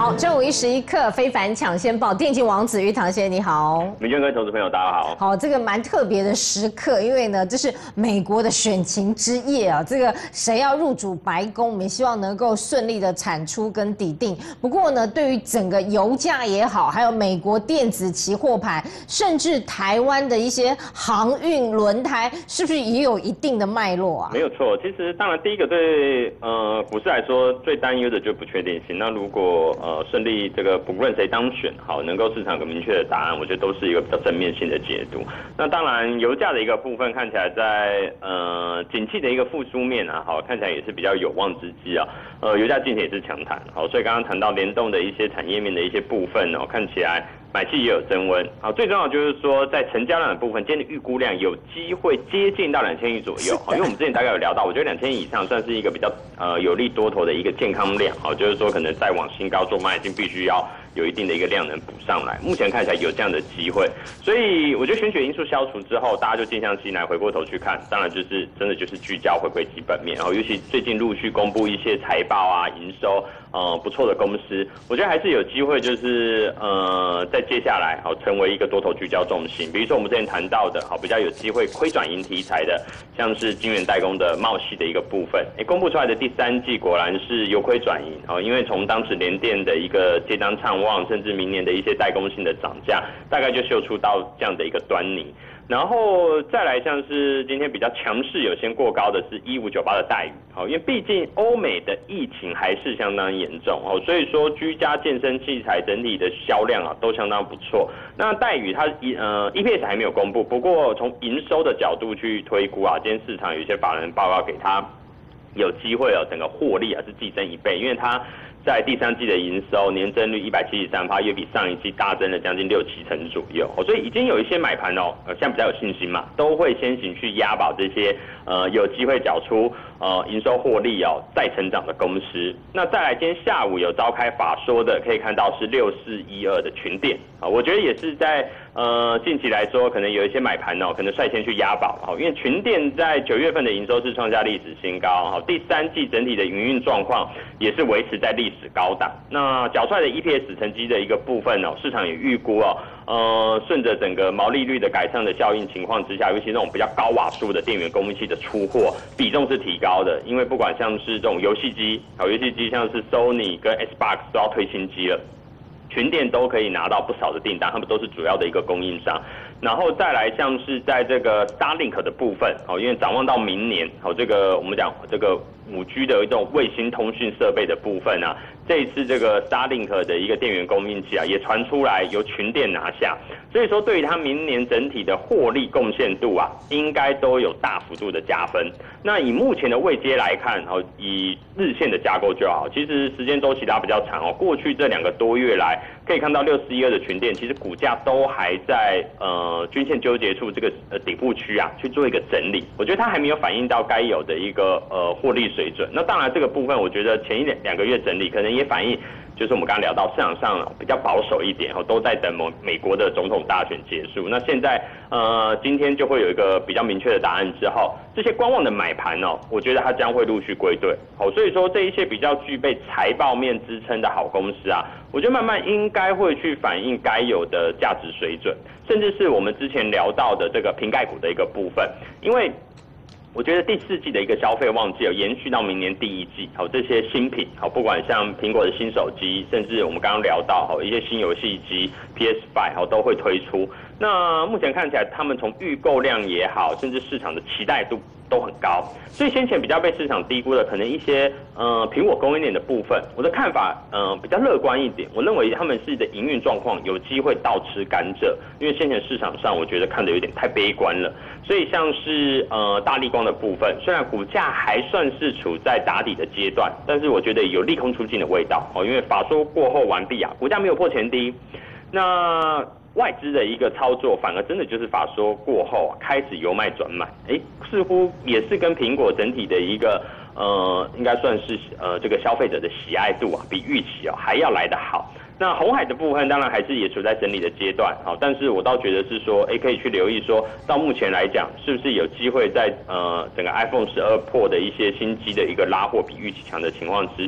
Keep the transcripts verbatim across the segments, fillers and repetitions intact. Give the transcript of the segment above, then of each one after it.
好，正午一时一刻非凡抢先报，电竞王子于唐先你好， 明娟跟投资朋友大家好。 好，这个蛮特别的时刻，因为呢，这是美国的选情之夜啊，这个谁要入主白宫，我们也希望能够顺利的产出跟抵定。不过呢，对于整个油价也好，还有美国电子期货盘，甚至台湾的一些航运轮胎，是不是也有一定的脉络啊？ 没有错，其实当然第一个对呃股市来说最担忧的就不确定性。那如果呃顺利这个不论谁当选，好能够市场有个明确的答案，我觉得都是一个比较正面性的解读。那当然油价的一个部分看起来在呃景气的一个复苏面啊，好看起来也是比较有望之际啊。呃油价近期也是强弹，好，所以刚刚谈到联动的一些产业面的一些部分哦，看起来买气也有增温。好，最重要就是说在成交量的部分，今天的预估量有机会接近到两千亿左右。好，因为我们之前大概有聊到，我觉得两千亿以上算是一个比较呃有利多头的一个健康量。好，就是说可能再往新高做迈进，必须要有一定的一个量能补上来。目前看起来有这样的机会，所以我觉得选举因素消除之后，大家就静下心来，回过头去看，当然就是真的就是聚焦回归基本面。然后尤其最近陆续公布一些财报啊、营收呃不错的公司，我觉得还是有机会，就是呃在接下来好成为一个多头聚焦重心。比如说我们之前谈到的，好比较有机会亏转盈题材的，像是晶圆代工的茂矽的一个部分，哎，公布出来的第三季果然是由亏转盈。哦，因为从当时联电的一个接单畅旺，甚至明年的一些代工性的涨价，大概就嗅出到这样的一个端倪。然后再来像是今天比较强势有先过高的是一五九八的戴宇，好，因为毕竟欧美的疫情还是相当严重哦，所以说居家健身器材整体的销量啊都相当不错。那戴宇它呃 E P S 还没有公布，不过从营收的角度去推估啊，今天市场有一些法人报告给它有机会哦，整个获利啊是季增一倍，因为它在第三季的营收年增率一百七十三%，也比上一季大增了将近六七成左右，所以已经有一些买盘哦，呃，现在比较有信心嘛，都会先行去押宝这些呃有机会缴出呃营收获利哦再成长的公司。那再来，今天下午有召开法说的，可以看到是六四一二的群电啊，我觉得也是在呃近期来说，可能有一些买盘哦，可能率先去押宝，好，因为群电在九月份的营收是创下历史新高，好，第三季整体的营运状况也是维持在历史高档。那缴出来的 E P S 成绩的一个部分哦，市场也预估哦，呃，顺着整个毛利率的改善的效应情况之下，尤其那种比较高瓦数的电源供应器的出货比重是提高的，因为不管像是这种游戏机，好，游戏机像是 Sony 跟 Xbox 都要推新机了。群电都可以拿到不少的订单，他们都是主要的一个供应商。然后再来像是在这个 Starlink 的部分，好，因为展望到明年，好，这个我们讲这个五 G 的一种卫星通讯设备的部分啊，这一次这个 Starlink 的一个电源供应器啊，也传出来由群电拿下，所以说对于它明年整体的获利贡献度啊，应该都有大幅度的加分。那以目前的位阶来看，好，以日线的架构就好，其实时间周期它比较长哦，过去这两个多月来，可以看到六四一二的群电，其实股价都还在呃均线纠结处这个呃底部区啊去做一个整理，我觉得它还没有反映到该有的一个呃获利水准。那当然这个部分，我觉得前一两两个月整理可能也反映，就是我们刚刚聊到市场上比较保守一点，都在等美美国的总统大选结束。那现在呃今天就会有一个比较明确的答案之后，这些观望的买盘哦，我觉得它将会陆续归队。好，所以说这一些比较具备财报面支撑的好公司啊，我觉得慢慢应该会去反映该有的价值水准，甚至是我们之前聊到的这个瓶盖股的一个部分，因为我觉得第四季的一个消费旺季有延续到明年第一季，好，这些新品，好，不管像苹果的新手机，甚至我们刚刚聊到好一些新游戏机 P S 五 好都会推出。那目前看起来，他们从预购量也好，甚至市场的期待度都很高，所以先前比较被市场低估的，可能一些呃苹果供应链的部分，我的看法呃比较乐观一点，我认为他们是的营运状况有机会倒吃甘蔗，因为先前市场上我觉得看得有点太悲观了，所以像是呃大立光的部分，虽然股价还算是处在打底的阶段，但是我觉得有利空出尽的味道哦，因为法说过后完毕啊，股价没有破前低，那外资的一个操作，反而真的就是法说过后、啊、开始由卖转买，哎，似乎也是跟苹果整体的一个呃，应该算是呃这个消费者的喜爱度啊，比预期啊还要来得好。那鸿海的部分当然还是也处在整理的阶段，好，但是我倒觉得是说，哎，可以去留意说，到目前来讲，是不是有机会在呃整个 iPhone 十二 Pro 的一些新机的一个拉货比预期强的情况之下，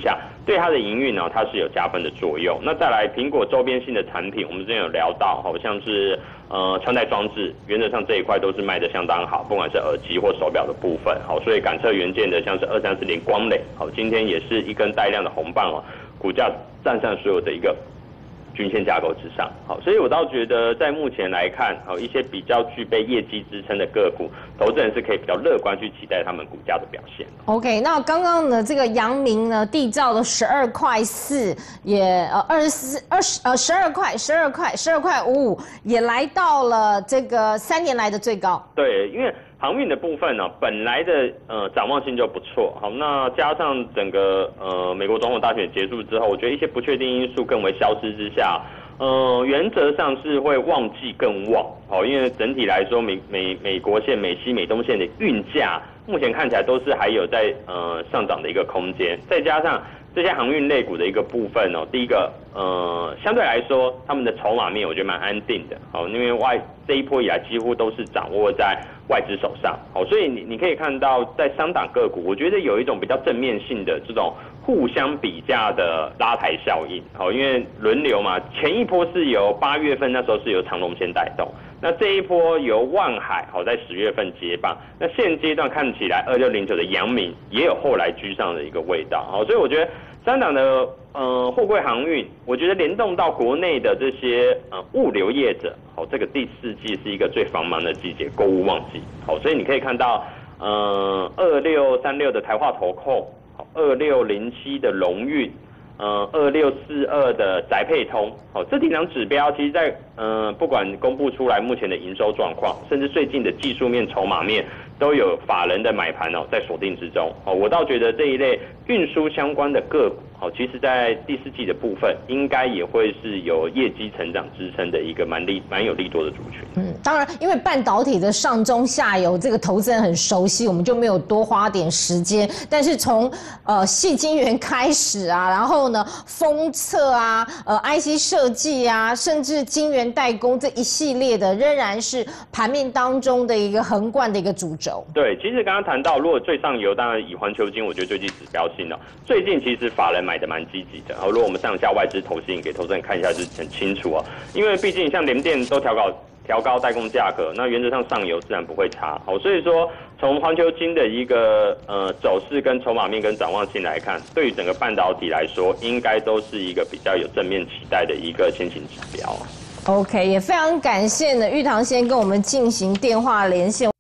对它的营运呢，它是有加分的作用。那再来，苹果周边性的产品，我们之前有聊到，好像是呃穿戴装置，原则上这一块都是卖得相当好，不管是耳机或手表的部分，好，所以感测元件的像是二三四零光磊，好，今天也是一根带量的红棒哦，股价站上所有的一个均线架构之上，好，所以我倒觉得在目前来看，好一些比较具备业绩支撑的个股，投资人是可以比较乐观去期待他们股价的表现。 OK， 那刚刚呢，这个阳明呢，缔造的十二块四，也呃二十四二十呃十二块十二块十二块五五，也来到了这个三年来的最高。 对，因为航运的部分呢、啊，本来的呃展望性就不错，好，那加上整个呃美国总统大选结束之后，我觉得一些不确定因素更为消失之下，呃原则上是会旺季更旺，好，因为整体来说美美美国线、美西、美东线的运价目前看起来都是还有在呃上涨的一个空间，再加上这些航运类股的一个部分哦，第一个呃相对来说他们的筹码面我觉得蛮安定的，好，因为外这一波以来几乎都是掌握在外资手上，好，所以你你可以看到在商档个股，我觉得有一种比较正面性的这种互相比价的拉抬效应，好，因为轮流嘛，前一波是由八月份那时候是由长荣先带动，那这一波由万海好在十月份接棒，那现阶段看起来二六零九的阳明也有后来居上的一个味道，好，所以我觉得三档的呃货柜航运，我觉得联动到国内的这些呃物流业者，好，这个第四季是一个最繁忙的季节，购物旺季，好，所以你可以看到呃二六三六的台化投控，好，二六零七的龙运。呃，二六四二的宅配通，好，这几张指标，其实在呃，不管公布出来目前的营收状况，甚至最近的技术面、筹码面，都有法人的买盘哦，在锁定之中。哦，我倒觉得这一类运输相关的个股，好，其实在第四季的部分，应该也会是有业绩成长支撑的一个蛮利、蛮有利多的族群。 嗯，当然，因为半导体的上中下游这个投资人很熟悉，我们就没有多花点时间。但是从呃矽晶圆开始啊，然后呢封测啊，呃 I C 设计啊，甚至晶圆代工这一系列的，仍然是盘面当中的一个横贯的一个主轴。对， 其实刚刚谈到，如果最上游，当然以环球晶，我觉得最具指标性了。最近其实法人买的蛮积极的，然后如果我们上下外资投信给投资人看一下，就很清楚哦。因为毕竟像联电都调高调高代工价格，那原则上上游自然不会差，好，所以说从环球晶的一个呃走势跟筹码面跟展望性来看，对于整个半导体来说，应该都是一个比较有正面期待的一个先行指标。 OK， 也非常感谢呢玉堂先跟我们进行电话连线。